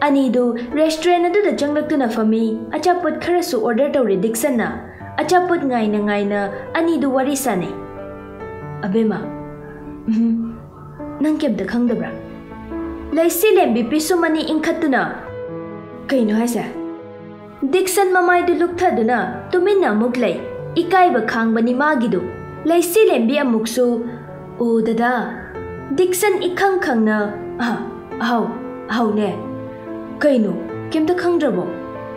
अनीदु restaurant अदुदा चंगलक्तुना फमी अचापोत खरसु order तौरे डिक्सनना अचापोत गाइना अनीदु वारी साने अबेमा नंग केमता खंगदब्रा लैसी लेंबी पिसुमनी इंखतुना कइनो हाइसे डिक्सन ममाइदु लुक्थदुना तुमिन्ना अमुक लै इकाइबा खांगबनी मागिदु लैसी लेंबी अमुकसु ओ दादा डिक्सन इखंग खंगना हाउ ने कइनो केमता खंगद्रबो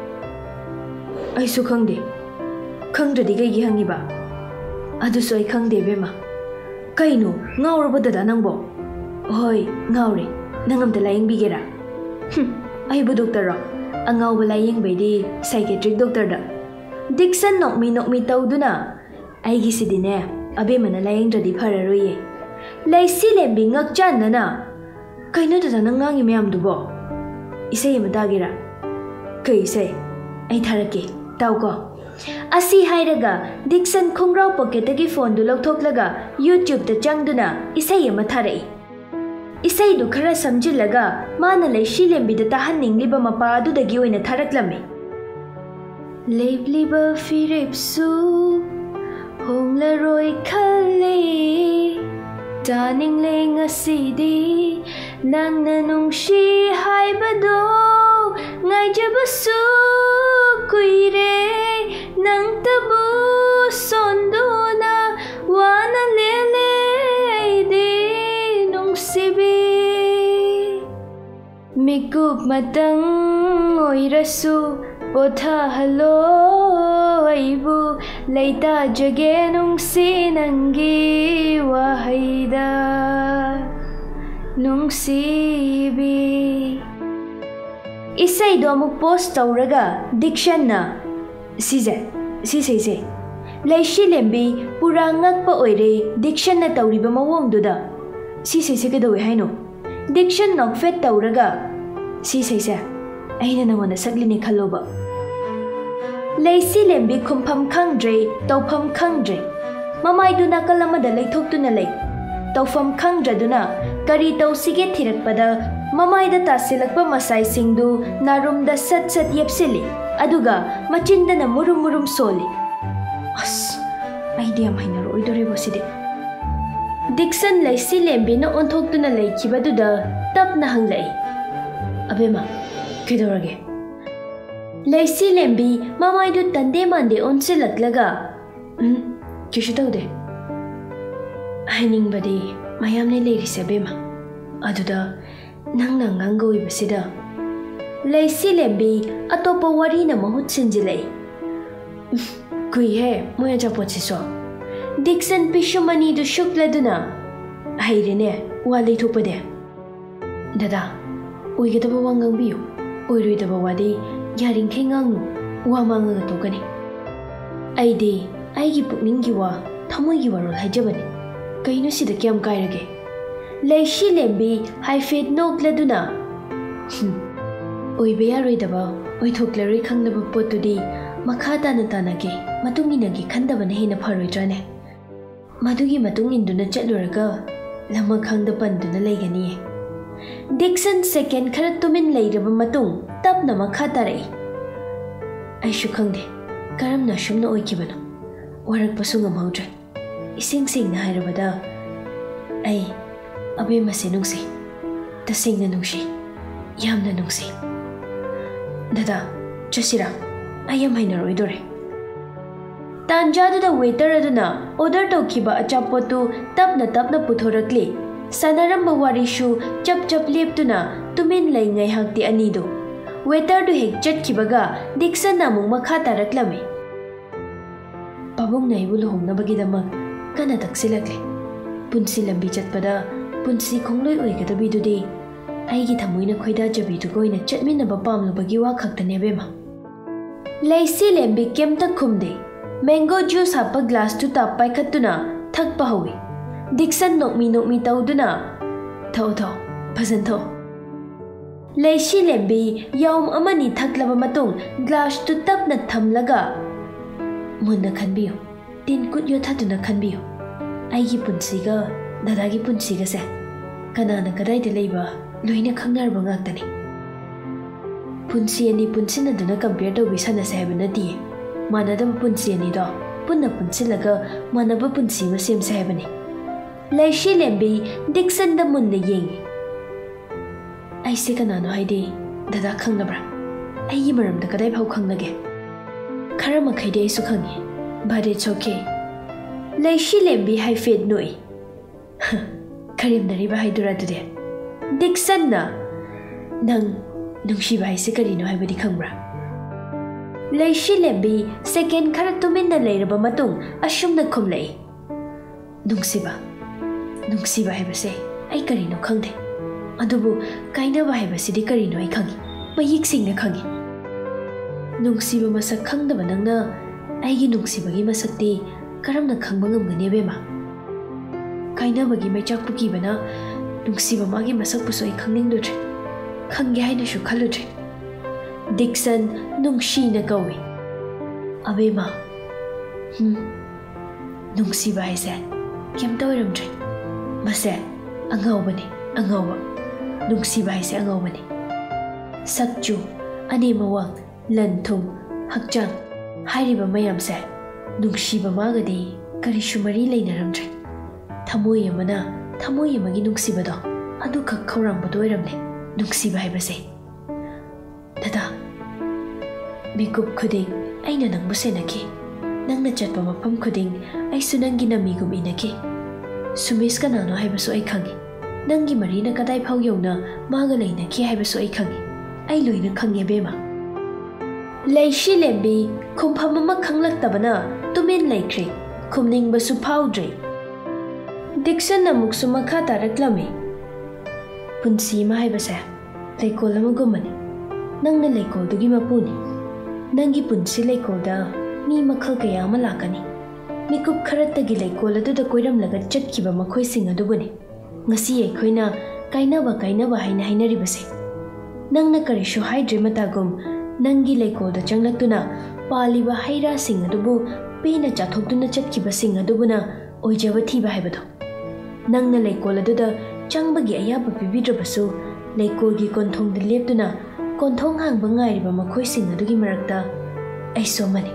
आइसु खंगदे खंगद्रदि गैगी हंगिबा अदुसु आई खंगदे बेमा कइनो ngaurabo dada nangbo hoi ngaure nangamta laying bigera ai bu doctor ro angau ba laying baidi psychiatric doctor da Dixon nokmi tawduna ai gi sidine abe mana laying dradi phararoye laisi lembi ngak chan na kaino dada nangangi myam dubo isei matagera kai sei ai tharake tawko असी हाइरगा Dixon Khungrao pocket की phone दु लौथोकलगा YouTube the चंगदुना इसई अमा थारई इसई दु खरा समजिलगा माना लैसी लेंबी द ताहनिंगलिबा मपा अदुदगी ओइना थारकलमे लेबलिबा फिरेप्सु होंगलरोय खले तानिंगले ngasidi nangna nungshi haibado ngaijabasu kuire nang tabu sondona wana lele di nung sibi mikup matang oirasu potha halo aibu leita jage nung sinangi wahaida nung sibi isai do amuk post tawraga diction na Sise Laishi lembi pura ngakpa oire diction na tawriba mawong duda Sise kedawi haino diction nok fet tawraga Sise aina nangona saglini khaloba Laishi lembi khumpham khangdre tawpham khangdre mamai duna kalamada leithoktuna lei tawpham khangdraduna kari tawsige thirakpada mamai da tasilakpa masai singdu narumda sat yepsili aduga machinda na murum soli as idea maina ro idore boside Dixon laisi lembi na onthokuna leikiba duda tapna hanglai abema kedorage laisi lembi mamai du tande mande onsilatlaga kishu tawde haining badi mayamne leirise bema aduda nang ngangoi basida Laisi lembi atopa wari na mahut sinjilai kui he moya japot siso Dixon pishumani du shukla duna hairene wali thupade dada oigedaba wangang biu oiruidaba wadi yaring khengangnu wa manga tokani aidi aigi pukningi wa thamoigi warol haijabani kaino sida kyam kairage Laisi lembi haifet nokla duna ओइबया रोइदबा ओइथोक्लरि खंगदबा पोतुदी मखा तानागे मतुंगिनगी खंदबने हेना फरोइद्राने मदुगी मतुंग इंदुना चलुरगा लमा खंगद पंदुना लेगनी Dixon second खरा तुमिन लेरबा मतुंग तपना मखा तारै आइसु खंगदे करमना Shumna ओइकिबनो वरकपसु ngमहौद्रे इसिंग सिंगना हाइरबदा ai abe mase nungsi tasingna nungsi yamna nungsi Dada, chasira, ayam haina roidore. Tanjadu da waiter aduna order tawkiba achapotu tapna puthorakli. Sanaramba warishu chap leptuna tumin lai ngai hakti anido. Waiter du hek chatkibaga Dixon namung makha taraklame. Pabong naibu luhongnabagi damak kana taksilakle. Punsi lambi chatpada punsi khongloi oigadabidudi aigi thamoina khoida jabidu goina chatminaba pamlubagi wa khaktane bema Laisi lembi kemta khumde mango juice hapa glass tu tap pai khatuna thakpa hawi Dixon nokmi tawduna tho phazan tho Laisi lembi yaum amani thaklaba matung glass tu tapna thamlaga munna khanbiyo tin kut yo thatuna khanbiyo aigi punsiga dadagi punsiga se kanana kadai de leiba loina khangnar bangak tani ꯄꯨꯟꯁꯤ ꯑꯅꯤ ꯄꯨꯟꯁꯤꯟꯅꯗꯨꯅ compare ꯇꯧꯕꯤ ꯁꯥꯟꯅꯁꯦ ꯍꯥꯏꯕ ꯅꯠꯇꯤꯌꯦ ꯃꯥꯟꯅꯗꯕ ꯄꯨꯟꯁꯤ ꯑꯅꯤꯗꯣ ꯄꯨꯟꯅ ꯄꯨꯟꯁꯤꯜꯂꯒ ꯃꯥꯟꯅꯕ ꯄꯨꯟꯁꯤ ꯑꯃ ꯁꯦꯝꯁꯦ ꯍꯥꯏꯕꯅꯤ ꯂꯩꯁꯤꯂꯦꯝꯕꯤ ꯗꯤꯛꯁꯟꯗ ꯃꯨꯟꯅ ꯌꯦꯡꯉꯤ ꯑꯩꯁꯦ ꯀꯅꯥꯅꯣ ꯍꯥꯏꯗꯤ ꯗꯗꯥ ꯈꯪꯅꯕ꯭ꯔꯥ ꯑꯩꯒꯤ ꯃꯔꯝꯗ ꯀꯗꯥꯏ ꯐꯥꯎ ꯈꯪꯅꯒꯦ ꯈꯔ ꯃꯈꯩꯗꯤ ꯑꯩꯁꯨ ꯈꯪꯉꯤ but it's okay ꯂꯩꯁꯤꯂꯦꯝꯕꯤ ꯍꯥꯏꯐꯦꯠ ꯅꯣꯛꯏ ꯀꯔꯦꯝꯅꯔꯤꯕ ꯍꯥꯏꯗꯨꯔꯥ ꯑꯗꯨꯗꯤ ꯗꯤꯛꯁꯟꯅ ꯅꯪ ꯅꯨꯡꯁꯤꯕ ꯍꯥꯏꯁꯦ ꯀꯔꯤꯅꯣ ꯍꯥꯏꯕꯗꯤ ꯈꯪꯕ꯭ꯔꯥ ꯂꯩꯁꯤꯂꯦꯝꯕꯤ ꯁꯦꯀꯦꯟ ꯈꯔ ꯇꯨꯃꯤꯟꯅ ꯂꯩꯔꯕ ꯃꯇꯨꯡ ꯑꯁꯨꯝꯅ ꯈꯨꯝꯂꯛꯏ ꯅꯨꯡꯁꯤꯕ ꯍꯥꯏꯕꯁꯦ ꯑꯩ ꯀꯔꯤꯅꯣ ꯈꯪꯗꯦ ꯑꯗꯨꯕꯨ ꯀꯥꯏꯅꯕ ꯍꯥꯏꯕꯁꯤꯗꯤ ꯀꯔꯤꯅꯣ ꯑꯩ ꯈꯪꯉꯤ ꯃꯌꯦꯛ ꯁꯦꯡꯅ ꯈꯪꯉꯤ ꯅꯨꯡꯁꯤꯕ ꯃꯁꯛ ꯈꯪꯗꯕ ꯅꯪꯅ ꯑꯩꯒꯤ ꯅꯨꯡꯁꯤꯕꯒꯤ ꯃꯁꯛꯇꯤ ꯀꯔꯝꯅ ꯈꯪꯕ ꯉꯝꯒꯅꯤ ꯑꯕꯦꯝꯃ ꯀꯥꯏꯅꯕꯒꯤ ꯃꯩꯆꯥꯛꯄꯨ ꯀꯤꯕꯅ ꯅꯨꯡꯁꯤꯕ ꯃꯥꯒꯤ ꯃꯁꯛꯄꯨꯁꯨ ꯑꯩ ꯈꯪꯅꯤꯡꯂꯨꯗ꯭ꯔꯦ ꯈꯪꯒꯦ ꯍꯥꯏꯅꯁꯨ ꯈꯜꯂꯨꯗ꯭ꯔꯦ ꯗꯤꯛꯁꯟ ꯅꯨꯡꯁꯤꯅ ꯀꯧꯏ ꯑꯕꯦꯝꯃ ꯅꯨꯡꯁꯤꯕ ꯍꯥꯏꯁꯦ ꯀꯩꯝꯇ ꯑꯣꯏꯔꯝꯗ꯭ꯔꯦ ꯃꯁꯦ ꯑꯉꯥꯎꯕꯅꯤ ꯑꯉꯥꯎꯕ ꯅꯨꯡꯁꯤꯕ ꯍꯥꯏꯁꯦ ꯑꯉꯥꯎꯕꯅꯤ ꯁꯛꯆꯨ ꯑꯅꯦꯝ ꯑꯋꯥꯡ ꯂꯟ ꯊꯨꯝ ꯍꯛꯆꯥꯡ ꯍꯥꯏꯔꯤꯕ ꯃꯌꯥꯝꯁꯦ ꯅꯨꯡꯁꯤꯕ ꯃꯥꯒꯗꯤ ꯀꯔꯤꯁꯨ ꯃꯔꯤ ꯂꯩꯅꯔꯝꯗ꯭ꯔꯦ ꯊꯃꯣꯏ ꯑꯃꯅ ꯊꯃꯣꯏ ꯑꯃꯒꯤ ꯅꯨꯡꯁꯤꯕꯗꯣ ꯑꯗꯨꯈꯛ ꯈꯧꯔꯥꯡꯕꯗꯣ ꯑꯣꯏꯔꯝꯂꯦ ꯅꯨꯡꯁꯤꯕ ꯍꯥꯏꯕꯁꯦ ꯗꯗꯥ ꯃꯤꯀꯨꯞ ꯈꯨꯗꯤꯡ ꯑꯩꯅ ꯅꯪꯕꯨ ꯁꯦꯟꯅꯈꯤ ꯅꯪꯅ ꯆꯠꯄ ꯃꯐꯝ ꯈꯨꯗꯤꯡ ꯑꯩꯁꯨ ꯅꯪꯒꯤ ꯅꯃꯤꯒꯨꯝ ꯏꯟꯅꯈꯤ ꯁꯨꯃꯦꯁ ꯀꯅꯥꯅꯣ ꯍꯥꯏꯕꯁꯨ ꯑꯩ ꯈꯪꯉꯤ ꯅꯪꯒꯤ ꯃꯔꯤꯅ ꯀꯗꯥꯏ ꯐꯥꯎ ꯌꯧꯅ ꯃꯥꯒ ꯂꯩꯅꯈꯤ ꯍꯥꯏꯕꯁꯨ ꯑꯩ ꯈꯪꯉꯤ ꯑꯩ ꯂꯣꯏꯅ ꯈꯪꯉꯦ ꯕꯦꯝꯃ ꯂꯩꯁꯤꯂꯦꯝꯕꯤ ꯈꯨꯝꯐꯝ ꯑꯃ ꯈꯪꯂꯛꯇꯕꯅ ꯇꯨꯃꯤꯟ ꯂꯩꯈ꯭ꯔꯦ ꯈꯨꯝꯅꯤꯡꯕꯁꯨ ꯐꯥꯎꯗ꯭ꯔꯦ ꯗꯤꯛꯁꯟ ꯑꯃꯨꯛꯁꯨ ꯃꯈꯥ ꯇꯥꯔꯛꯂꯝꯃꯤ ꯄꯨꯟꯁꯤ ꯑꯃ ꯍꯥꯏꯕꯁꯦ ꯂꯩꯀꯣꯜ ꯑꯃꯒꯨꯝꯕꯅꯤ ꯅꯪꯅ ꯂꯩꯀꯣꯜꯗꯨꯒꯤ ꯃꯄꯨꯅꯤ ꯅꯪꯒꯤ ꯄꯨꯟꯁꯤ ꯂꯩꯀꯣꯜꯗ ꯃꯤ ꯃꯈꯜ ꯀꯌా ꯑꯃ ꯂꯥꯛꯀꯅꯤ ꯃꯤꯀꯨꯞ ꯈꯔꯇꯒꯤ ꯂꯩꯀꯣꯜ ꯑꯗꯨꯗ ꯀꯣꯏꯔꯝꯂꯒ ꯆꯠꯈꯤꯕ ꯃꯈꯣꯏꯁꯤꯡ ꯑꯗꯨꯕꯨꯅꯤ ꯉꯁꯤ ꯑꯩꯈꯣꯏꯅ ꯀꯥꯏꯅꯕ ꯍꯥꯏꯅ ꯍꯥꯏꯅꯔꯤꯕꯁꯦ ꯅꯪꯅ ꯀꯔꯤꯁꯨ ꯍꯥꯏꯗ꯭ꯔꯤ ꯃꯇꯥꯒꯨꯝ ꯅꯪꯒꯤ ꯂꯩꯀꯣꯜꯗ ꯆꯪꯂꯛꯇꯨꯅ ꯄꯥꯜꯂꯤꯕ ꯍꯩ ꯔꯥꯁꯤꯡ ꯑꯗꯨꯕꯨ ꯄꯦꯟꯅ ꯆꯥꯊꯣꯛꯇꯨꯅ ꯆꯠꯈꯤꯕꯁꯤꯡ ꯑꯗꯨꯕꯨꯅ ꯑꯣꯏꯖꯕ ꯊꯤꯕ ꯍꯥꯏꯕꯗꯣ ꯅꯪꯅ ꯂꯩꯀꯣꯜ ꯑꯗꯨꯗ ꯆꯪꯕꯒꯤ ꯑꯌꯥꯕ ꯄꯤꯕꯤꯗ꯭ꯔꯕꯁꯨ ꯂꯩꯀꯣꯜꯒꯤ ꯀꯣꯟꯊꯣꯡꯗ ꯂꯦꯞꯇꯨꯅ ꯀꯣꯟꯊꯣꯡ ꯍꯥꯡꯕ ꯉꯥꯏꯔꯤꯕ ꯃꯈꯣꯏꯁꯤꯡ ꯑꯗꯨꯒꯤ ꯃꯔꯛꯇ ꯑꯩꯁꯨ ꯑꯃꯅꯤ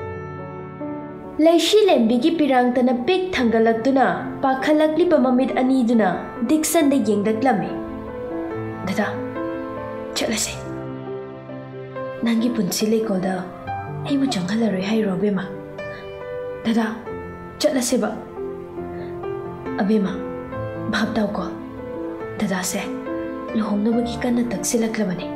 ꯂꯩꯁꯤꯂꯦꯝꯕꯤꯒꯤ ꯄꯤꯔꯥꯡꯇꯅ ꯄꯤꯛ ꯊꯪꯒꯠꯂꯛꯇꯨꯅ ꯄꯥꯈꯠꯂꯛꯂꯤꯕ ꯃꯃꯤꯠ ꯑꯅꯤꯗꯨꯅ ꯗꯤꯛꯁꯟꯗ ꯌꯦꯡꯂꯛꯂꯝꯃꯤ ꯗꯗꯥ ꯆꯠꯂꯁꯦ ꯅꯪꯒꯤ ꯄꯨꯟꯁꯤ ꯂꯩꯀꯣꯜꯗ ꯑꯩꯕꯨ ꯆꯪꯍꯜꯂꯔꯣꯏ ꯍꯥꯏꯔꯣ ꯑꯕꯦꯝꯃ ꯗꯗꯥ ꯆꯠꯂꯁꯦꯕ ꯑꯕꯦꯝꯃ ꯚꯥꯞ ꯇꯥꯎꯀꯣ ꯗꯗꯥꯁꯦ ꯂꯨꯍꯣꯡꯅꯕꯒꯤ ꯀꯟꯅ ꯇꯛꯁꯤꯜꯂꯛꯂꯕꯅꯤ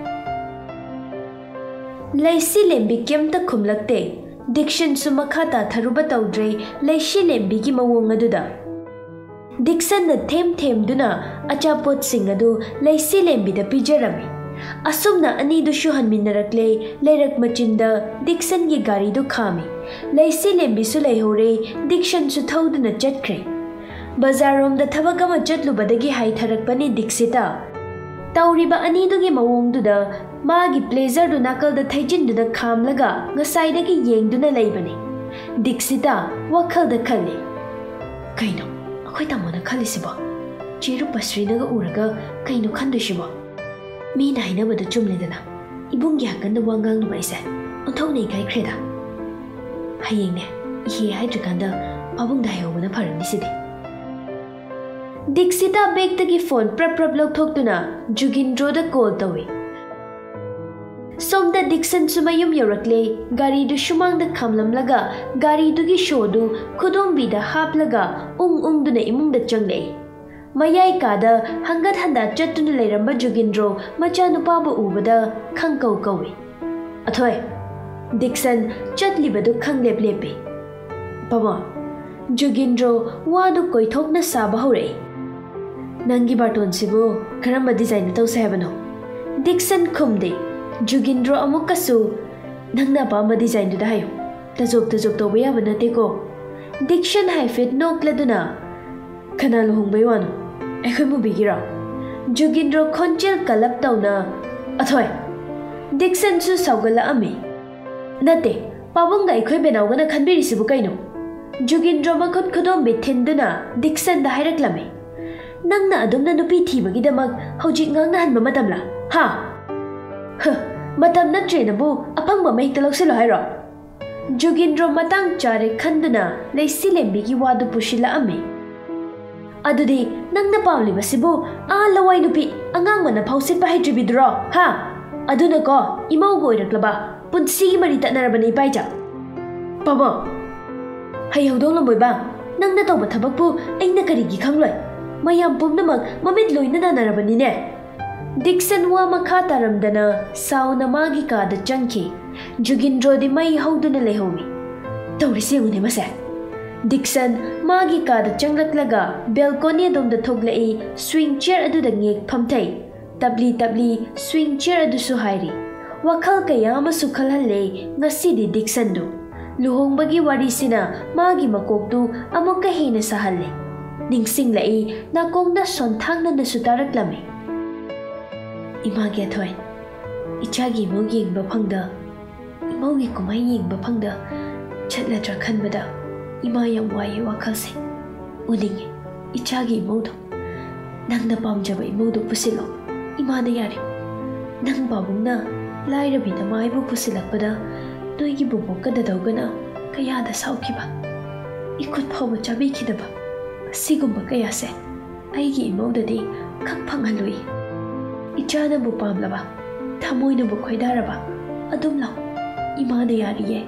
ꯂꯩꯁꯤꯂꯦꯝꯕꯤ ꯀꯩꯝꯇ ꯈꯨꯝꯂꯛꯇꯦ ꯗꯤꯛꯁꯟꯁꯨ ꯃꯈꯥ ꯇꯥꯊꯔꯨꯕ ꯇꯧꯗ꯭ꯔꯦ ꯂꯩꯁꯤꯂꯦꯝꯕꯤꯒꯤ ꯃꯑꯣꯡ ꯑꯗꯨꯗ ꯗꯤꯛꯁꯟꯅ ꯊꯦꯝꯗꯨꯅ ꯑꯆꯥꯄꯣꯠꯁꯤꯡ ꯑꯗꯨ ꯂꯩꯁꯤꯂꯦꯝꯕꯤꯗ ꯄꯤꯖꯔꯝꯃꯤ ꯑꯁꯨꯝꯅ ꯑꯅꯤꯗꯨꯁꯨ ꯍꯟꯃꯤꯟꯅꯔꯛꯂꯦ ꯂꯩꯔꯛ ꯃꯆꯤꯟꯗ ꯗꯤꯛꯁꯟꯒꯤ ꯒꯥꯔꯤꯗꯨ ꯈꯥꯝꯃꯤ ꯂꯩꯁꯤꯂꯦꯝꯕꯤꯁꯨ ꯂꯩꯍꯧꯔꯦ ꯗꯤꯛꯁꯟꯁꯨ ꯊꯧꯗꯨꯅ ꯆꯠꯈ꯭ꯔꯦ ꯕꯖꯥꯔꯔꯣꯝꯗ ꯊꯕꯛ ꯑꯃ ꯆꯠꯂꯨꯕꯗꯒꯤ ꯍꯥꯏꯊꯔꯛꯄꯅꯤ ꯗꯤꯛꯁꯤꯇꯥ ꯇꯧꯔꯤꯕ ꯑꯅꯤꯗꯨꯒꯤ ꯃꯑꯣꯡꯗꯨꯗ ꯃꯥꯒꯤ ꯄ꯭ꯂꯦꯖꯔꯗꯨ ꯅꯥꯀꯜꯗ ꯊꯩꯖꯤꯟꯗꯨꯅ ꯈꯥꯝꯂꯒ ꯉꯁꯥꯏꯗꯒꯤ ꯌꯦꯡꯗꯨꯅ ꯂꯩꯕꯅꯤ ꯗꯤꯛꯁꯤꯇꯥ ꯋꯥꯈꯜꯗ ꯈꯜꯂꯤ ꯀꯩꯅꯣ ꯑꯩꯈꯣꯏ ꯇꯥꯃꯣꯅ ꯈꯜꯂꯤꯁꯤꯕꯣ ꯆꯦꯔꯨꯞꯄ ꯁ꯭ꯔꯤꯅꯒ ꯎꯔꯒ ꯀꯩꯅꯣ ꯈꯟꯗꯣꯏꯁꯤꯕꯣ ꯃꯤꯅ ꯍꯥꯏꯅꯕꯗ ꯆꯨꯝꯂꯦꯗꯅ ꯏꯕꯨꯡꯒꯤ ꯍꯛꯀꯟꯗ ꯋꯥ ꯉꯥꯡꯂꯨꯕ ꯑꯩꯁꯦ ꯑꯣꯟꯊꯣꯛꯅ ꯏꯀꯥꯏꯈ꯭ꯔꯦꯗ ꯍꯌꯦꯡꯅꯦ ꯏꯍꯦ ꯍꯥꯏꯗ꯭ꯔꯤꯀꯥꯟꯗ ꯄꯥꯕꯨꯡꯗ ꯍꯥꯏꯍꯧꯕꯅ ꯐꯔꯅꯤ ꯁꯤꯗꯤ ꯗꯤꯛꯁꯤꯇꯥ ꯕꯦꯒꯇꯒꯤ ꯐꯣꯟ ꯄ꯭ꯔꯞ ꯂꯧꯊꯣꯛꯇꯨꯅ ꯖꯨꯒꯤꯟꯗ꯭ꯔꯣꯗ ꯀꯣꯜ ꯇꯧꯏ ꯁꯣꯝꯗ ꯗꯤꯛꯁꯟꯁꯨ ꯃꯌꯨꯝ ꯌꯧꯔꯛꯂꯦ ꯒꯥꯔꯤꯗꯨ ꯁꯨꯃꯥꯡꯗ ꯈꯥꯝꯂꯝꯂꯒ ꯒꯥꯔꯤꯗꯨꯒꯤ ꯁꯣꯗꯨ ꯈꯨꯗꯣꯝꯕꯤꯗ ꯍꯥꯞꯂꯒ ꯎꯪꯗꯨꯅ ꯏꯃꯨꯡꯗ ꯆꯪꯂꯛꯏ ꯃꯌꯥꯏ ꯀꯥꯗ ꯍꯪꯒꯠ ꯍꯟꯗꯥ ꯆꯠꯇꯨꯅ ꯂꯩꯔꯝꯕ ꯖꯨꯒꯤꯟꯗ꯭ꯔꯣ ꯃꯆꯥꯅꯨꯄꯥꯕꯨ ꯎꯕꯗ ꯈꯪꯀꯧ ꯀꯧꯏ ꯑꯊꯣꯏ ꯗꯤꯛꯁꯟ ꯆꯠꯂꯤꯕꯗꯨ ꯈꯪꯂꯦꯞ ꯂꯦꯞꯄꯤ ꯄꯥꯕꯣ ꯖꯨꯒꯤꯟꯗ꯭ꯔꯣ ꯋꯥꯗꯨ ꯀꯣꯏꯊꯣꯛꯅ ꯁꯥꯕ ꯍꯧꯔꯛꯏ ꯅꯪꯒꯤ ꯕꯥꯔꯇꯣꯟꯁꯤꯕꯨ ꯀꯔꯝꯕ ꯗꯤꯖꯥꯏꯟꯗ ꯇꯧꯁꯦ ꯍꯥꯏꯕꯅꯣ ꯗꯤꯛꯁꯟ ꯈꯨꯝꯗꯦ ꯖꯨꯒꯤꯟꯗ꯭ꯔꯣ ꯑꯃꯨꯛꯀꯁꯨ ꯅꯪꯅ ꯑꯄꯥꯝꯕ ꯗꯤꯖꯥꯏꯟꯗꯨꯗ ꯍꯥꯏꯌꯨ ꯇꯖꯣꯞ ꯇꯧꯕ ꯌꯥꯕ ꯅꯠꯇꯦꯀꯣ ꯗꯤꯛꯁꯟ ꯍꯥꯏꯐꯦꯠ ꯅꯣꯛꯂꯗꯨꯅ ꯀꯅꯥ ꯂꯨꯍꯣꯡꯕꯩ ꯋꯥꯅꯣ ꯑꯩꯈꯣꯏ ꯃꯨꯕꯤꯒꯤꯔꯣ ꯖꯨꯒꯤꯟꯗ꯭ꯔꯣ ꯈꯣꯟꯖꯦꯜ ꯀꯂꯞ ꯇꯧꯅ ꯑꯊꯣꯏ ꯗꯤꯛꯁꯟꯁꯨ ꯁꯥꯎꯒꯠꯂꯛꯑꯝꯃꯤ ꯅꯠꯇꯦ ꯄꯥꯕꯨꯡꯒ ꯑꯩꯈꯣꯏ ꯕꯦꯅꯥꯎꯒꯅ ꯈꯟꯕꯤꯔꯤꯁꯤꯕꯨ ꯀꯩꯅꯣ ꯖꯨꯒꯤꯟꯗ꯭ꯔꯣ ꯃꯈꯨꯠ ꯈꯨꯗꯣꯝꯕꯤ ꯊꯤꯟꯗꯨꯅ ꯗꯤꯛꯁꯟꯗ ꯍꯥꯏꯔꯛꯂꯝꯃꯤ ꯅꯪꯅ ꯑꯗꯨꯝꯅ ꯅꯨꯄꯤ ꯊꯤꯕꯒꯤꯗꯃꯛ ꯍꯧꯖꯤꯛ ꯉꯥꯡꯅꯍꯟꯕ ꯃꯇꯝꯂ ꯍꯥ Matam natrinabu apang mamay talok sila hayro. Jugindro matang chare khanduna leisi lembi ki wadu pushila ame. Adudi nang napamli basibu lawai nupi angang mana phausit pa hydribidro ha. Aduna ko imau goiraklaba punsi mari tatnarabani paija. Pamo hayawdong lamoy ba nang nataw ba thabakpu aina karigi khangloi mayam pumnamak mamit loina nanarabani ne. Dixon wa makha taramdana sauna magi ka da changki Jugindro di mai hauduna lehomi tawrisi uni mase. Dixon magi ka da changlaklaga balcony dom da thoglai swing chair adu da ngek phamthai tabli swing chair adu su hairi wakhal kaya ma sukhalhalle ngasi di Dixon du luhongbagi wari sina magi makoktu amukka hena sahalle ningsing lai nakongda sonthangna na sutaraklame. Imagi athoy ichagi mo yengba phangda imaugi kumai yengba phangda chatladra khanbada ima yam waye wakhalse uningi ichagi imaudo nangna pamjaba imaudo pusilo imana yari nang babungna lairabi da maibu pusilakpada noigi bubokka da dawgana kayada saukiba ikut phawa chabi khidaba sigumba kayase aigi imaudadi khak phangalui ichana bu pamlaba thamoina bu khoidaraba adum law imana yariye.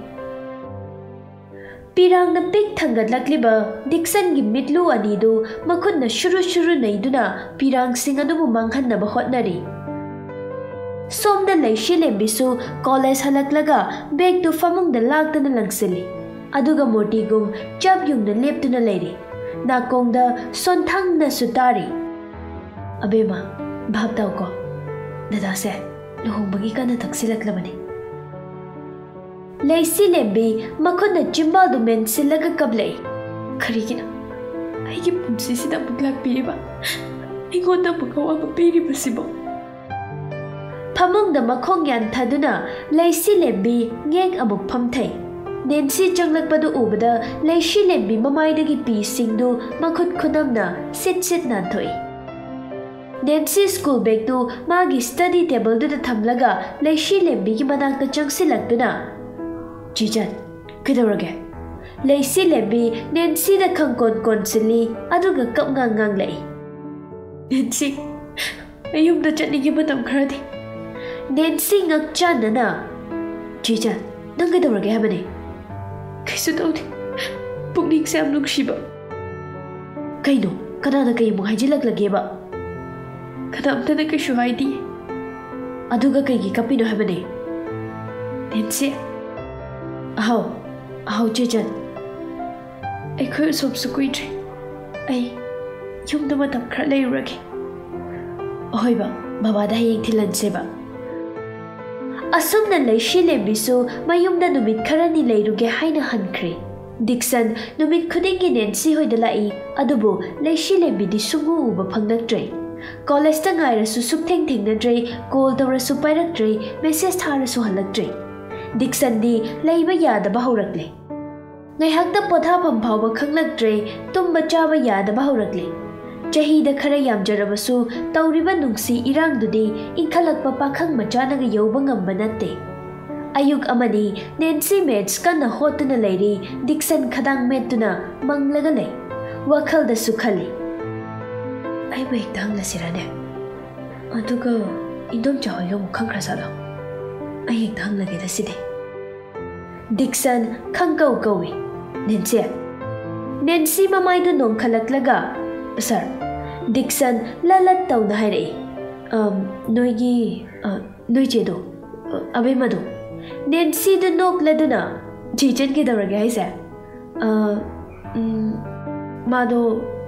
Pirang na pik thangatlakliba Dixon gi mitlu anidu makhunna shuru naiduna pirang singadu bu manghanna ba hotnari. Somda leishi lembisu college halaklaga bag tu famung da lagtana langsili aduga mortigum chap yungna leptuna leiri nakongda sonthangna sutari. Abema bhab tau ko dadase luhongbagi kana taksilaklabani. Leisi lembi makhunna chimbal du men silaga kablai karigina aigi pumsi sida buglak piriba ingonda bukawa ka piriba sibo. Phamung da makhong yan thaduna leisi lembi ngeng amuk phamthai Nancy changlakpadu ubada leishi lembi mamaidagi pi singdu makhut khunamna sit nanthoi. Nancy school bag tu magi study table du da thamlaga leishi lembi ki manakta changsilakduna Jijan kidorage leisi lembi Nancy da khangkon konsili aduga kap ngang lai. Nancy ayum da chatnigi batam kharadi Nancy ngak chanana Jijan nang kidorage habane kaisu tawdi pukning se am nungsiba kaino kanana kai mu haijilaklage ba kadamtana kaisu haidi aduga kai gi kapino habane Nancy Aho Jijan ai khoi som su kuitri ai yumda matam khar leirage oi ba baba da yeng thilan seba asumna leishi lembisu mayumda numit kharani leiruge haina hankre. Dixon numit khudingi Nancy hoida lai adubu leishi lembi di sungu uba phangnaktre. College ta ngairasu sukteng thengnadre call tawrasu pairaktre message tharasu halaktre. Dixon di leiba yadaba haurakle. Ngaihakta pothafam phawba khanglaktre tumba chaba yadaba haurakle. Chahida khara yamjarabasu tawriba nungsi irangdudi inkhalakpa pakhang machanaga yauba ngamba natte. Ayuk amani Nancy meds kana hotuna leiri Dixon khadang metuna manglaga lei wakhalda sukhali. Ai bai tang la sirane aduga indom chahoyo mukhang krasalo ai tang lage da side. Dixon khangkau kawi Nancy mamai du nong khalaklaga sir Dixon lalat tawna hairei noigi noichedo abemadu Nancy du nok laduna Jijan ki dawrage haise mado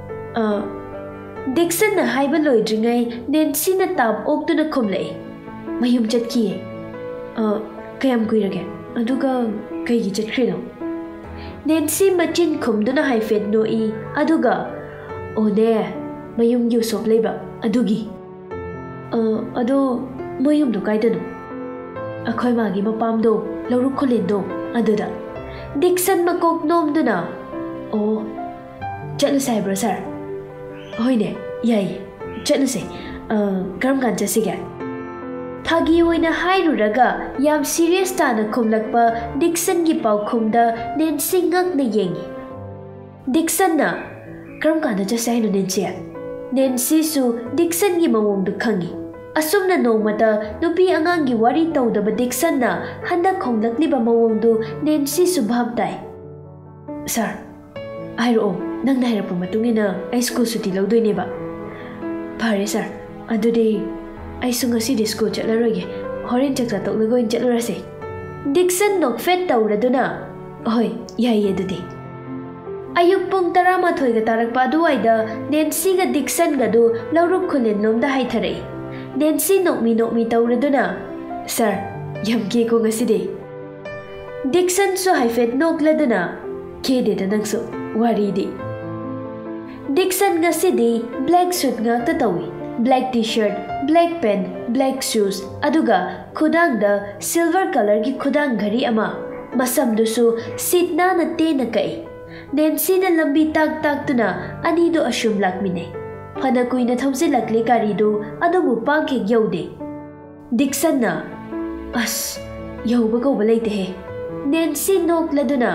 Dixon na haiba loidringai Nancy na tab oktuna khumlei mayum chatki kayam kuirage aduga kaigi chatkrino Nancy machin khumduna haifet noi aduga One mayum Yusuf leba adugi ado mayum do kaidanu akhoi magi mapamdo lawruk kholindo aduda Dixon makok nomduna o chatlu saibra sir hoine yai chatlu se karam kan chasiga ꯐꯥꯒꯤ ꯑꯣꯏꯅ ꯍꯥꯏꯔꯨꯔꯒ ꯌꯥꯝ serious ꯇꯥꯅ ꯈꯨꯝꯂꯛꯄ ꯗꯤꯛꯁꯟꯒꯤ ꯄꯥꯎꯈꯨꯝꯗ ꯅꯦꯟꯁꯤ ꯉꯛꯅ ꯌꯦꯡꯉꯤ꯫ ꯗꯤꯛꯁꯟꯅ "ꯀꯔꯝ ꯀꯥꯟꯗ ꯆꯠꯁꯦ ꯍꯥꯏꯅꯣ ꯅꯦꯟꯁꯤ?" ꯅꯦꯟꯁꯤꯁꯨ ꯗꯤꯛꯁꯟꯒꯤ ꯃꯑꯣꯡꯗꯨ ꯈꯪꯉꯤ꯫ ꯑꯁꯨꯝꯅ ꯅꯣꯡꯃꯇ ꯅꯨꯄꯤ ꯑꯉꯥꯡꯒꯤ ꯋꯥꯔꯤ ꯇꯧꯗꯕ ꯗꯤꯛꯁꯟꯅ ꯍꯟꯗꯛ ꯍꯣꯡꯂꯛꯂꯤꯕ ꯃꯑꯣꯡꯗꯨ ꯅꯦꯟꯁꯤꯁꯨ ꯚꯥꯞ ꯇꯥꯏ꯫ "ꯁꯥꯔ, ꯍꯥꯏꯔꯛꯑꯣ, ꯅꯪꯅ ꯍꯥꯏꯔꯛꯄ ꯃꯇꯨꯡ ꯏꯟꯅ ꯑꯩ ꯁ꯭ꯀꯨꯜ ꯁꯨꯇꯤ ꯂꯧꯗꯣꯏꯅꯦꯕ." "ꯐꯔꯦ ꯁꯥꯔ, ꯑꯗꯨꯗꯤ ꯑꯩꯁꯨ ꯉꯁꯤꯗꯤ ꯁ꯭ꯀꯨꯜ ꯆꯠꯂꯔꯣꯏꯒꯦ, ꯍꯣꯔꯦꯟ ꯆꯥꯛꯆꯥ ꯇꯣꯛꯂꯒ ꯑꯣꯏꯅ ꯆꯠꯂꯨꯔꯁꯦ." ꯗꯤꯛꯁꯟ ꯅꯣꯛꯐꯦꯠ ꯇꯧꯔꯗꯨꯅ "ꯍꯣꯏ, ꯌꯥꯏꯌꯦ ꯑꯗꯨꯗꯤ." ꯑꯌꯨꯛ ꯄꯨꯡ 12 ꯇꯥꯔꯛꯄ ꯑꯗꯨꯋꯥꯏꯗ ꯅꯦꯟꯁꯤꯒ ꯗꯤꯛꯁꯟꯒꯗꯨ ꯂꯧꯔꯨꯛ ꯈꯨꯂꯦꯟꯂꯣꯝꯗ ꯍꯥꯏꯊꯔꯛꯏ꯫ ꯅꯦꯟꯁꯤ ꯅꯣꯛꯃꯤ ꯇꯧꯔꯗꯨꯅ "ꯁꯥꯔ, ꯌꯥꯝ ꯀꯦꯀꯣ ꯉꯁꯤꯗꯤ." ꯗꯤꯛꯁꯟꯁꯨ ꯍꯥꯏꯐꯦꯠ ꯅꯣꯛꯂꯗꯨꯅ "ꯀꯦꯗꯦꯗ ꯅꯪꯁꯨ, ꯋꯥꯔꯤꯗꯤ." ꯗꯤꯛꯁꯟ ꯉꯁꯤꯗꯤ ꯕ꯭ꯂꯦꯛ ꯁꯨꯠ ꯉꯥꯛꯇ ꯇꯧꯏ꯫ Black T-shirt, black pant, black shoes, ꯑꯗꯨꯒ ꯈꯨꯗꯥꯡꯗ ꯁꯤꯜꯚꯔ ꯀꯂꯔꯒꯤ ꯈꯨꯗꯥꯡ ꯘꯔꯤ ꯑꯃ, ꯃꯁꯝꯗꯨꯁꯨ ꯁꯤꯠ ꯅꯥꯟꯅ ꯇꯦꯟꯅ ꯀꯛꯏ꯫ ꯅꯦꯟꯁꯤꯅ ꯂꯝꯕꯤ ꯇꯥꯛꯇꯨꯅ ꯑꯅꯤꯗꯨ ꯑꯁꯨꯝ ꯂꯥꯛꯃꯤꯟꯅꯩ꯫ ꯐꯅ ꯀꯨꯏꯅ ꯊꯧꯖꯤꯜꯂꯛꯂꯦ ꯒꯥꯔꯤꯗꯨ, ꯑꯗꯨꯕꯨ ꯄꯥꯛ ꯍꯦꯛ ꯌꯧꯗꯦ꯫ ꯗꯤꯛꯁꯟꯅ "ꯑꯁ, ꯌꯧꯕ ꯀꯧꯕ ꯂꯩꯇꯦꯍꯦ." ꯅꯦꯟꯁꯤ ꯅꯣꯛꯂꯗꯨꯅ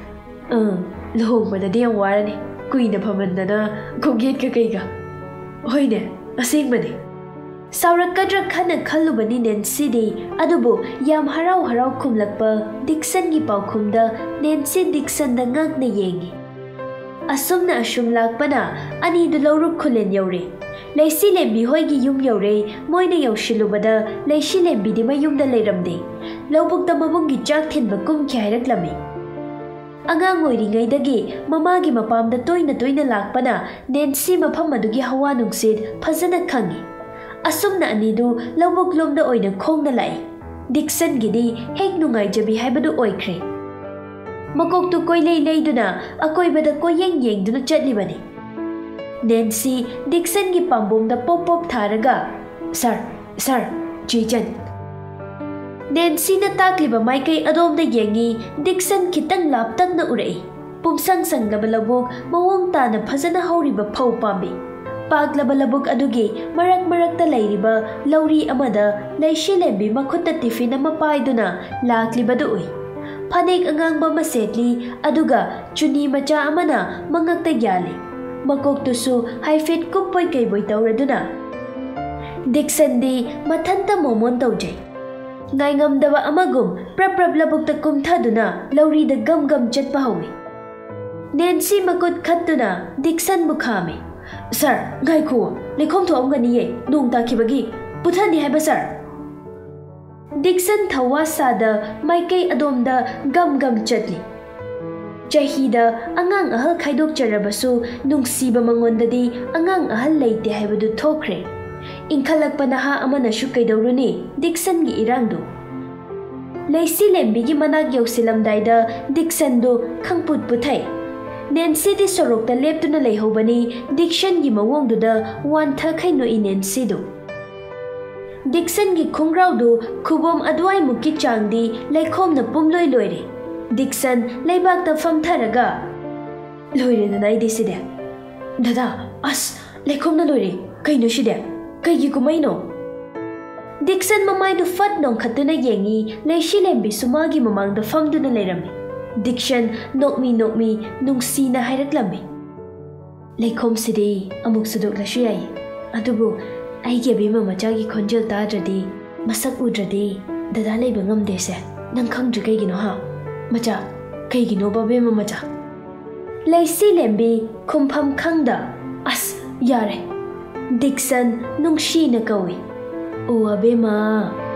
"ꯂꯨꯍꯣꯡꯕꯗꯗꯤ ꯌꯥꯝ ꯋꯥꯔꯅꯤ, ꯀꯨꯏꯅ ꯐꯝꯃꯟꯗꯅ ꯈꯣꯡꯌꯦꯠꯀ ꯀꯩꯒ." "ꯍꯣꯏꯅꯦ, ꯑꯁꯦꯡꯕꯅꯤ." ꯁꯥꯎꯔꯛꯀꯗ꯭ꯔꯥ ꯈꯟꯅ ꯈꯜꯂꯨꯕꯅꯤ ꯅꯦꯟꯁꯤꯗꯤ, ꯑꯗꯨꯕꯨ ꯌꯥꯝ ꯍꯔꯥꯎ ꯈꯨꯝꯂꯛꯄ ꯗꯤꯛꯁꯟꯒꯤ ꯄꯥꯎꯈꯨꯝꯗ ꯅꯦꯟꯁꯤ ꯗꯤꯛꯁꯟꯗ ꯉꯛꯅ ꯌꯦꯡꯉꯤ꯫ ꯑꯁꯨꯝꯅ ꯑꯁꯨꯝ ꯂꯥꯛꯄꯅ ꯑꯅꯤꯗꯨ ꯂꯧꯔꯨꯛ ꯈꯨꯂꯦꯟ ꯌꯧꯔꯦ꯫ ꯂꯩꯁꯤꯂꯦꯝꯕꯤ ꯍꯣꯏꯒꯤ ꯌꯨꯝ ꯌꯧꯔꯦ꯫ ꯃꯣꯏꯅ ꯌꯧꯁꯤꯜꯂꯨꯕꯗ ꯂꯩꯁꯤꯂꯦꯝꯕꯤꯗꯤ ꯃꯌꯨꯝꯗ ꯂꯩꯔꯝꯗꯦ꯫ ꯂꯧꯕꯨꯛꯇ ꯃꯕꯨꯡꯒꯤ ꯆꯥꯛ ꯊꯤꯟꯕ ꯀꯨꯝꯈꯤ ꯍꯥꯏꯔꯛꯂꯝꯃꯤ꯫ ꯑꯉꯥꯡ ꯑꯣꯏꯔꯤꯉꯩꯗꯒꯤ ꯃꯃꯥꯒꯤ ꯃꯄꯥꯝꯗ ꯇꯣꯏꯅ ꯂꯥꯛꯄꯅ ꯅꯦꯟꯁꯤ ꯃꯐꯝ ꯑꯗꯨꯒꯤ ꯍꯋꯥ ꯅꯨꯡꯁꯤꯠ ꯐꯖꯅ ꯈꯪꯉꯤ꯫ ꯑꯁꯨꯝꯅ ꯑꯅꯤꯗꯨ ꯂꯧꯕꯨꯛ ꯂꯣꯝꯗ ꯑꯣꯏꯅ ꯈꯣꯡꯅ ꯂꯥꯛꯏ꯫ ꯗꯤꯛꯁꯟꯒꯤꯗꯤ ꯍꯦꯛ ꯅꯨꯡꯉꯥꯏꯖꯕꯤ ꯍꯥꯏꯕꯗꯨ ꯑꯣꯏꯈ꯭ꯔꯦ꯫ ꯃꯀꯣꯛꯇꯨ ꯀꯣꯏꯂꯩ ꯂꯩꯗꯨꯅ ꯑꯀꯣꯏꯕꯗ ꯀꯣꯏꯌꯦꯡ ꯌꯦꯡꯗꯨꯅ ꯆꯠꯂꯤꯕꯅꯤ꯫ ꯅꯦꯟꯁꯤ ꯗꯤꯛꯁꯟꯒꯤ ꯄꯥꯝꯕꯣꯝꯗ ꯄꯣꯞ ꯊꯥꯔꯒ "ꯁꯥꯔ, ꯆꯦ-ꯏꯆꯟ." ꯅꯦꯟꯁꯤꯅ ꯇꯥꯛꯂꯤꯕ ꯃꯥꯏꯀꯩ ꯑꯗꯣꯝꯗ ꯌꯦꯡꯉꯤ꯫ ꯗꯤꯛꯁꯟ ꯈꯤꯇꯪ ꯂꯥꯞꯇꯛꯅ ꯎꯔꯛꯏ꯫ ꯄꯨꯝꯁꯪ ꯁꯪꯂꯕ ꯂꯧꯕꯨꯛ, ꯃꯑꯣꯡ ꯇꯥꯅ ꯐꯖꯅ ꯍꯧꯔꯤꯕ ꯐꯧ ꯄꯥꯝꯕꯤ, ꯄꯥꯛꯂꯕ ꯂꯧꯕꯨꯛ ꯑꯗꯨꯒꯤ ꯃꯔꯛꯇ ꯂꯩꯔꯤꯕ ꯂꯧꯔꯤ ꯑꯃꯗ ꯂꯩꯁꯤꯂꯦꯝꯕꯤ ꯃꯈꯨꯠꯇ ꯇꯤꯐꯤꯟ ꯑꯃ ꯄꯥꯏꯗꯨꯅ ꯂꯥꯛꯂꯤꯕꯗꯨ ꯎꯏ꯫ ꯐꯅꯦꯛ ꯑꯉꯥꯡꯕ ꯑꯃ ꯁꯦꯠꯂꯤ, ꯑꯗꯨꯒ ꯆꯨꯅꯤ ꯃꯆꯥ ꯑꯃꯅ ꯃꯉꯛꯇ ꯌꯥꯜꯂꯤ꯫ ꯃꯀꯣꯛꯇꯨꯁꯨ ꯍꯥꯏꯐꯦꯠ ꯀꯨꯞꯄꯣꯏ ꯀꯩꯕꯣꯏ ꯇꯧꯔꯗꯨꯅ꯫ ꯗꯤꯛꯁꯟꯗꯤ ꯃꯊꯟꯇ ꯃꯣꯃꯣꯟ ꯇꯧꯖꯩ꯫ ꯉꯥꯏꯉꯝꯗꯕ ꯑꯃꯒꯨꯝ ꯄ꯭ꯔꯞ ꯂꯧꯕꯨꯛꯇ ꯀꯨꯝꯊꯗꯨꯅ ꯂꯧꯔꯤꯗ ꯒꯝ ꯆꯠꯄ ꯍꯧꯏ꯫ ꯅꯦꯟꯁꯤ ꯃꯈꯨꯠ ꯈꯠꯇꯨꯅ ꯗꯤꯛꯁꯟꯕꯨ ꯈꯥꯝꯃꯤ꯫ "ꯁꯥꯔ, ꯉꯥꯏꯈꯣ, ꯂꯩꯈꯣꯝ ꯊꯣꯛꯑꯝꯒꯅꯤꯌꯦ, ꯅꯣꯡ ꯇꯥꯈꯤꯕꯒꯤ, ꯄꯨꯊꯅꯤ ꯍꯥꯏꯕ ꯁꯥꯔ." ꯗꯤꯛꯁꯟ ꯊꯋꯥꯁꯥꯗ ꯃꯥꯏꯀꯩ ꯑꯗꯣꯝꯗ ꯒꯝ ꯆꯠꯂꯤ꯫ ꯆꯍꯤꯗ ꯑꯉꯥꯡ ꯑꯍꯜ ꯈꯥꯏꯗꯣꯛꯆꯔꯕꯁꯨ ꯅꯨꯡꯁꯤꯕ ꯃꯉꯣꯟꯗꯗꯤ ꯑꯉꯥꯡ ꯑꯍꯜ ꯂꯩꯇꯦ ꯍꯥꯏꯕꯗꯨ ꯊꯣꯛꯈ꯭ꯔꯦ꯫ ꯏꯟꯈꯠꯂꯛꯄ ꯅꯍꯥ ꯑꯃꯅꯁꯨ ꯀꯩꯗꯧꯔꯨꯅꯤ ꯗꯤꯛꯁꯟꯒꯤ ꯏꯔꯥꯡꯗꯨ꯫ ꯂꯩꯁꯤꯂꯦꯝꯕꯤꯒꯤ ꯃꯅꯥꯛ ꯌꯧꯁꯤꯜꯂꯝꯗꯥꯏꯗ ꯗꯤꯛꯁꯟꯗꯨ ꯈꯪꯄꯨꯠ ꯄꯨꯊꯩ꯫ ꯅꯦꯟꯁꯤꯗꯤ ꯁꯣꯔꯣꯛꯇ ꯂꯦꯞꯇꯨꯅ ꯂꯩꯍꯧꯕꯅꯤ꯫ ꯗꯤꯛꯁꯟꯒꯤ ꯃꯑꯣꯡꯗꯨꯗ ꯋꯥꯟꯊꯈꯩ ꯅꯣꯛꯏ ꯅꯦꯟꯁꯤꯗꯨ꯫ ꯗꯤꯛꯁꯟꯒꯤ ꯈꯣꯡꯒ꯭ꯔꯥꯎꯗꯨ ꯈꯨꯕꯣꯝ ꯑꯗꯨꯋꯥꯏꯃꯨꯛꯀꯤ ꯆꯥꯡꯗꯤ ꯂꯩꯈꯣꯝꯅ ꯄꯨꯝꯂꯣꯏ ꯂꯣꯏꯔꯦ꯫ ꯗꯤꯛꯁꯟ ꯂꯩꯕꯥꯛꯇ ꯐꯝꯊꯔꯒ "ꯂꯣꯏꯔꯦꯗꯅ ꯑꯩꯗꯤ ꯁꯤꯗꯤ." "ꯗꯗꯥ, ꯑꯁ, ꯂꯩꯈꯣꯝꯅ ꯂꯣꯏꯔꯦ, ꯀꯩꯅꯣ ꯁꯤꯗꯤ? ꯀꯩꯒꯤ ꯀꯨꯝꯃꯩꯅꯣ?" ꯗꯤꯛꯁꯟ ꯃꯃꯥꯏꯗꯨ ꯐꯠ ꯅꯣꯡꯈꯠꯇꯨꯅ ꯌꯦꯡꯉꯤ꯫ ꯂꯩꯁꯤꯂꯦꯝꯕꯤꯁꯨ ꯃꯥꯒꯤ ꯃꯃꯥꯡꯗ ꯐꯝꯗꯨꯅ ꯂꯩꯔꯝꯃꯤ꯫ ꯗꯤꯛꯁꯟ ꯅꯣꯛꯃꯤ ꯅꯨꯡꯁꯤꯅ ꯍꯥꯏꯔꯛꯂꯝꯃꯤ꯫ "ꯂꯩꯈꯣꯝꯁꯤꯗꯤ ꯑꯃꯨꯛ ꯁꯨꯗꯣꯛꯂꯁꯨ ꯌꯥꯏ, ꯑꯗꯨꯕꯨ ꯑꯩꯒꯤ ꯑꯕꯦꯝꯃ ꯃꯆꯥꯒꯤ ꯈꯣꯟꯖꯦꯜ ꯇꯥꯗ꯭ꯔꯗꯤ, ꯃꯁꯛ ꯎꯗ꯭ꯔꯗꯤ ꯗꯗꯥ ꯂꯩꯕ ꯉꯝꯗꯦꯁꯦ ꯅꯪ ꯈꯪꯗ꯭ꯔꯤ ꯀꯩꯒꯤꯅꯣ ꯍꯥ? ꯃꯆꯥ, ꯀꯩꯒꯤꯅꯣꯕ ꯑꯕꯦꯝꯃ ꯃꯆꯥ?" ꯂꯩꯁꯤꯂꯦꯝꯕꯤ ꯈꯨꯝꯐꯝ ꯈꯪꯗ "ꯑꯁ, ꯌꯥꯔꯦ." ꯗꯤꯛꯁꯟ ꯅꯨꯡꯁꯤꯅ ꯀꯧꯏ꯫ "ꯑꯣ ꯑꯕꯦꯝꯃ,